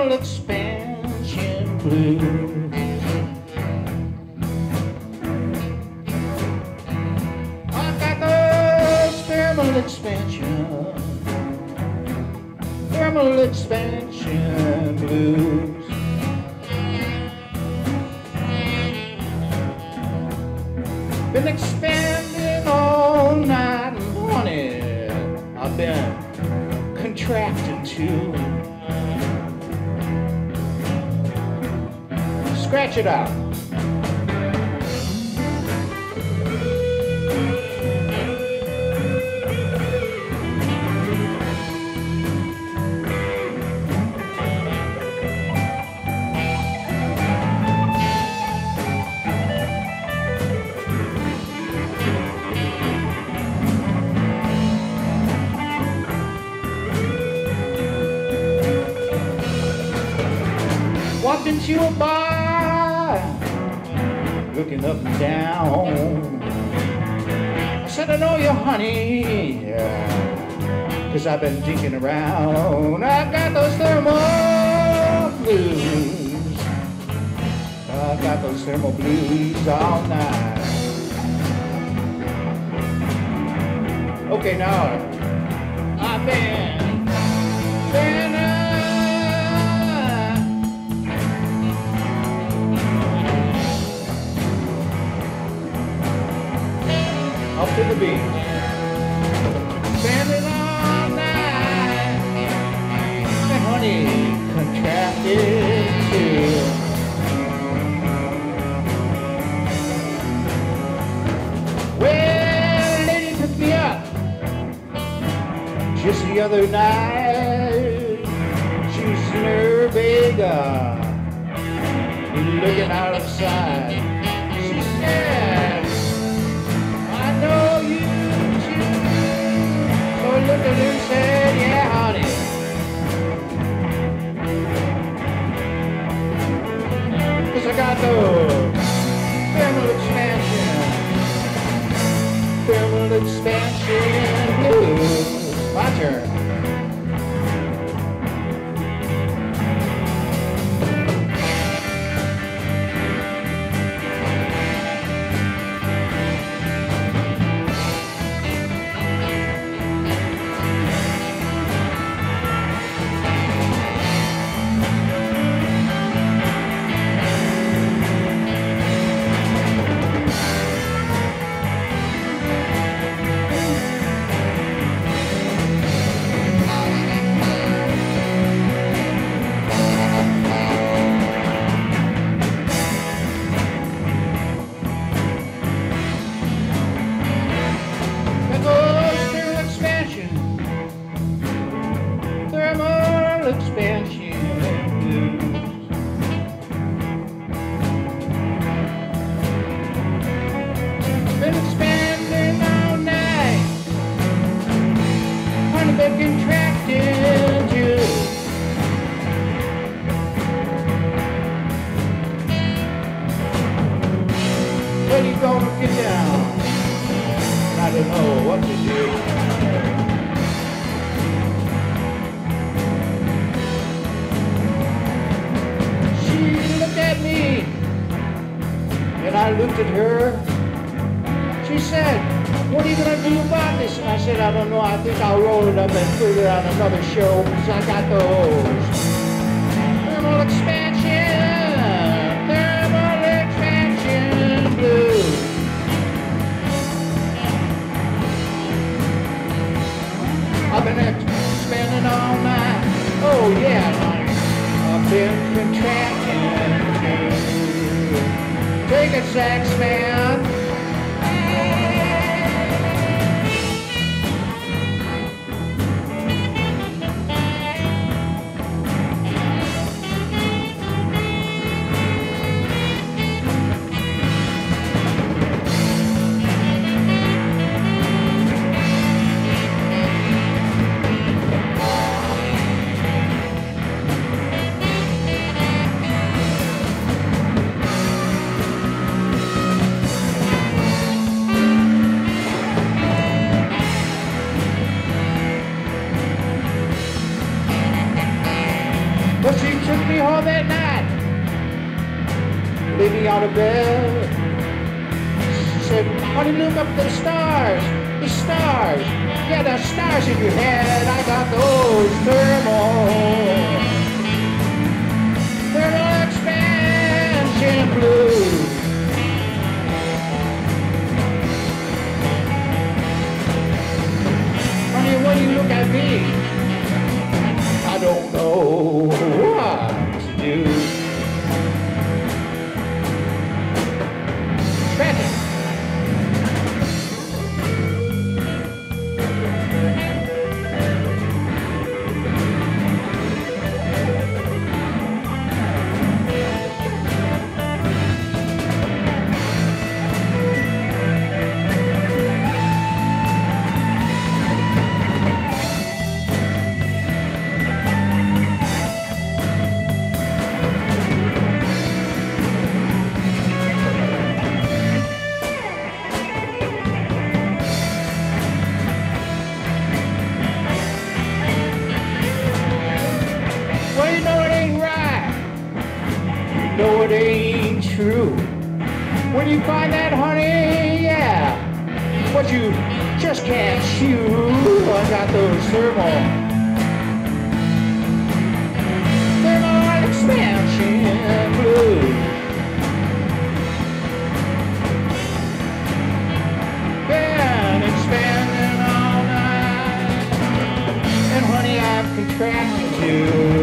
thermal expansion blues. I got those thermal expansion blues. Been expanding all night and morning. I've been contracting too. Scratch it out. Walked into a bar, looking up and down. I said, I know you, honey, cause I've been dinking around. I got those thermal blues. I got those thermal blues all night. Okay, now I've been up to the beach, standing all night, and honey contracted too. Well, a lady took me up just the other night. She was in her Vega, looking outside. She said, know you too. So I looked at her and said, yeah, honey. Cause I got those thermal expansion blues. My turn. Expansion blues. Been expanding all night, honey, been contracting too. When you gonna get down? I don't know what to do. Me, and I looked at her. She said, what are you gonna do about this? And I said, I don't know. I think I'll roll it up and put it on another show because I got those thermal expansion blues. I've been expanding all night. Oh yeah, honey. I've been contracting. Take it, sax man. But she took me home that night, laid me on the bed. She said, honey, look up at the stars, yeah, the stars in your head. I got those thermal expansion blues. Honey, when you look at me, I don't know what to do. Scratch it. No, it ain't true. When you find that honey, yeah, what you just can't chew. I got those thermal expansion blues. Been expanding all night, and honey, I've contracted you.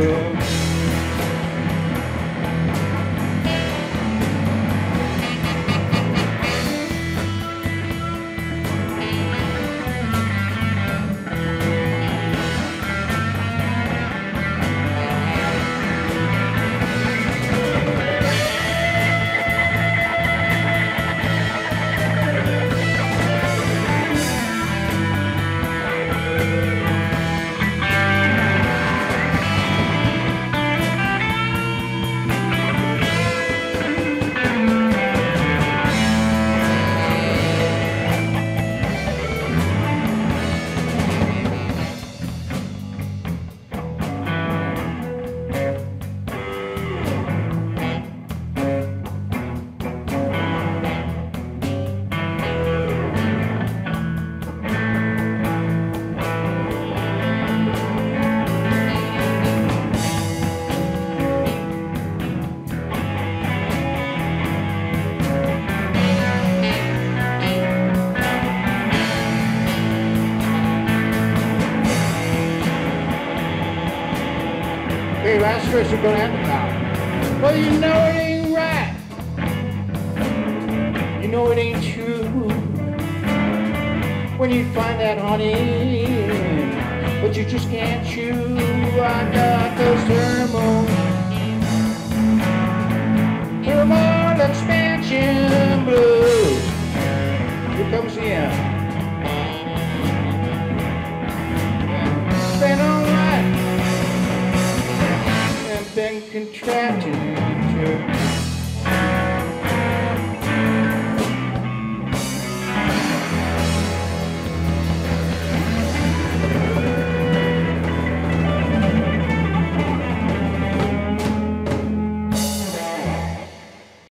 Hey, that's first we're gonna have to now. Well, you know it ain't right. You know it ain't true. When you find that honey, but you just can't chew. I got those thermal expansion blues. Here comes the end. Been all right. Been contracted to